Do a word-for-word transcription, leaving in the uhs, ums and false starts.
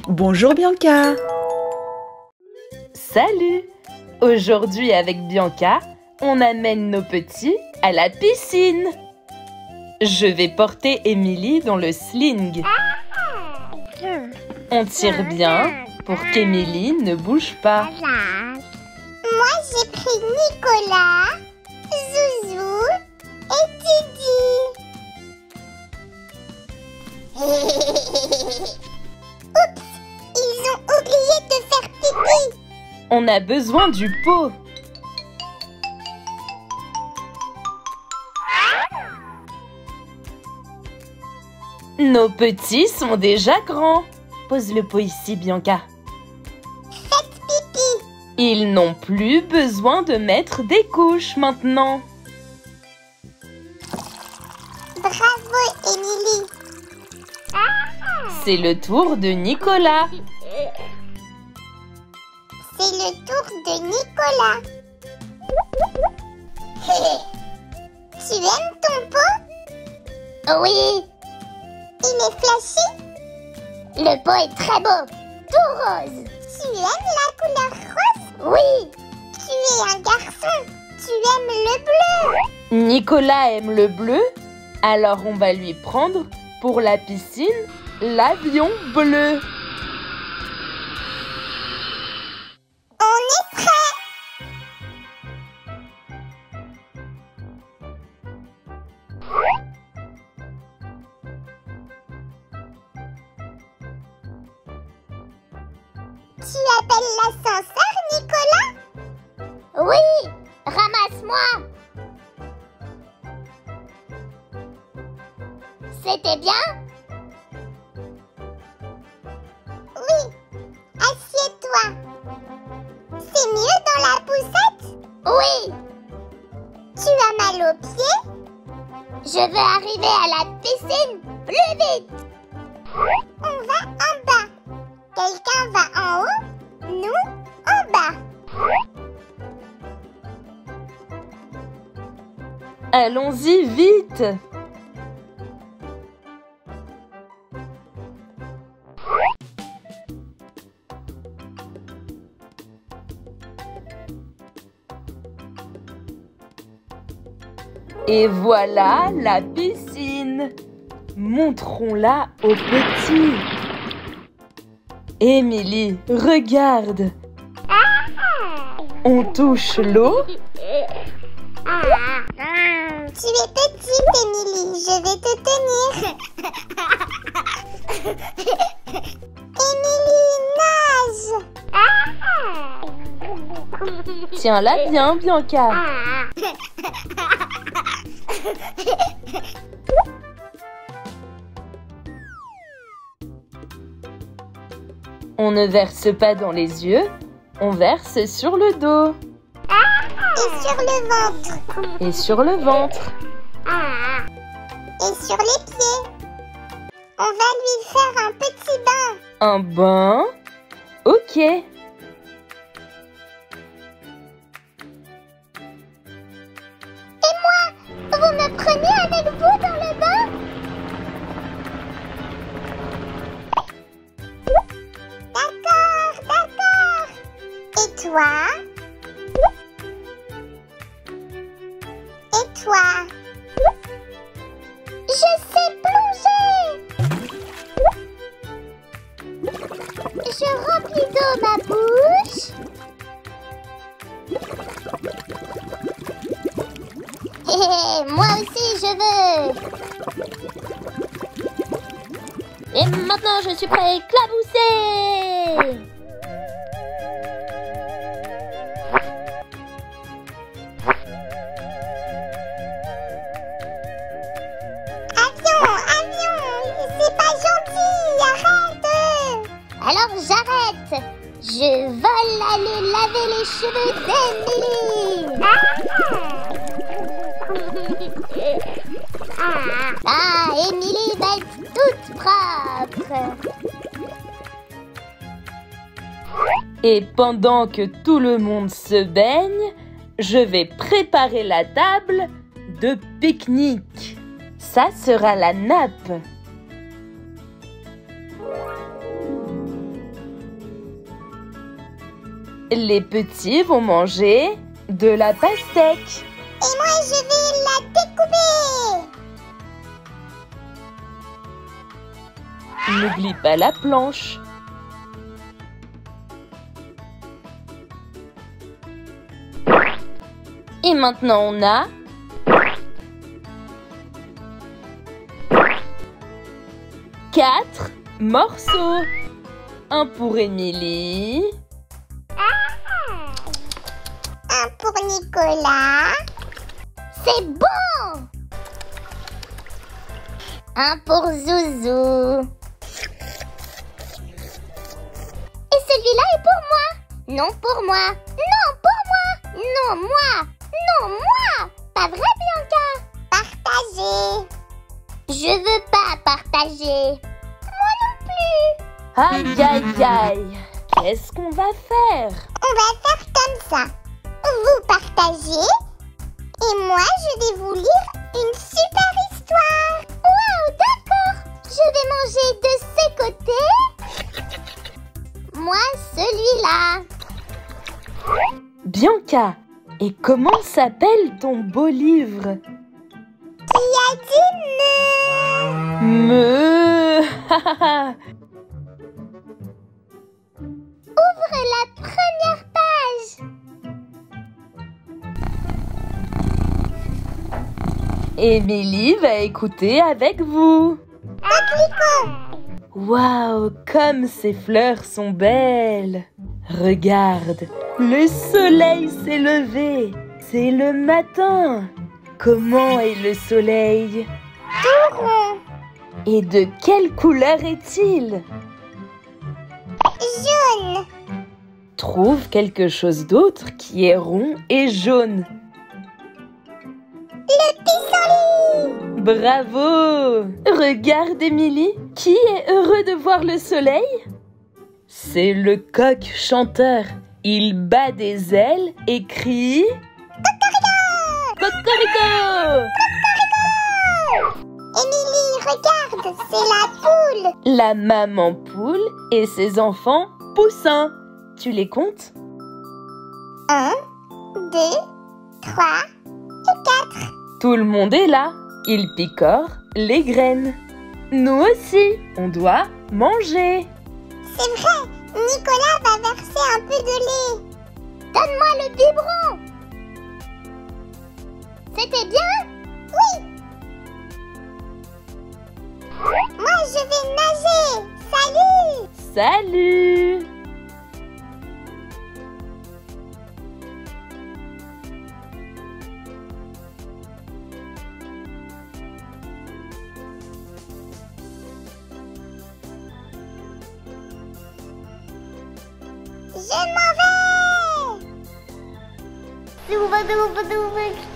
Bonjour Bianca. Salut! Aujourd'hui avec Bianca, on amène nos petits à la piscine. Je vais porter Émilie dans le sling. On tire bien pour qu'Émilie ne bouge pas. Moi, j'ai pris Nicolas, Zouzou et Didi. Oups, ils ont oublié de faire pipi. On a besoin du pot. Nos petits sont déjà grands. Pose le pot ici, Bianca. Faites pipi. Ils n'ont plus besoin de mettre des couches maintenant. Bravo, Émilie. C'est le tour de Nicolas. C'est le tour de Nicolas. Tu aimes ton pot? Oui. Il est flashy? Le pot est très beau, tout rose. Tu aimes la couleur rose? Oui. Tu es un garçon. Tu aimes le bleu? Nicolas aime le bleu, alors on va lui prendre pour la piscine l'avion bleu. On est prêt. Tu appelles l'ascenseur, Nicolas? Oui, ramasse-moi. C'était bien? Oui, assieds-toi. C'est mieux dans la poussette? Oui. Tu as mal aux pieds? Je veux arriver à la piscine plus vite. On va en bas. Quelqu'un va en haut, nous en bas. Allons-y vite! Et voilà la piscine. Montrons-la aux petits. Émilie, regarde. On touche l'eau. Tu es petite, Émilie. Je vais te tenir. Émilie, nage. Tiens-la bien, Bianca. On ne verse pas dans les yeux, on verse sur le dos. Et sur le ventre. Et sur le ventre. Et sur les pieds. On va lui faire un petit bain. Un bain? Ok. Et moi, vous me prenez avec vous dans le bain? D'accord, d'accord. Et toi? Et toi? Je sais plonger. Je remplis d'eau ma bouche. Hé hé, moi aussi je veux. Et maintenant je suis prêt à éclabousser. Avion, avion, c'est pas gentil, arrête. Alors j'arrête. Je vole aller laver les cheveux d'Émilie. Ah, Émilie va être toute propre. Et pendant que tout le monde se baigne, je vais préparer la table de pique-nique. Ça sera la nappe. Les petits vont manger de la pastèque. Et moi, je vais la découper. N'oublie pas la planche. Et maintenant, on a quatre morceaux. Un pour Émilie. Un pour Nicolas. C'est bon. Un pour Zouzou. Et celui-là est pour moi. Non pour moi. Non pour moi. Non moi. Non moi. Pas vrai, Bianca? Partager. Je veux pas partager. Moi non plus. Aïe, aïe, aïe. Qu'est-ce qu'on va faire? On va faire comme ça. Vous partagez et moi je vais vous lire une super histoire. Waouh, d'accord. Je vais manger de ces côtés. Moi celui-là. Bianca, et comment s'appelle ton beau livre? Qui a dit me? Me. Ouvre la première page. Émilie va écouter avec vous. Waouh, comme ces fleurs sont belles. Regarde, le soleil s'est levé. C'est le matin. Comment est le soleil? Tout rond. Et de quelle couleur est-il? Jaune. Trouve quelque chose d'autre qui est rond et jaune. Le pissenlit. Bravo! Regarde, Émilie, qui est heureux de voir le soleil? C'est le coq chanteur. Il bat des ailes et crie... Cocorico! Émilie, regarde, c'est la poule. La maman poule et ses enfants poussins. Tu les comptes? Un, deux, trois et quatre. Tout le monde est là. Il picore les graines. Nous aussi, on doit manger. C'est vrai, Nicolas va verser un peu de lait. Donne-moi le biberon. C'était bien? Oui. Moi, je vais nager. Salut. Salut! Je m'en vais. Douba, douba, douba.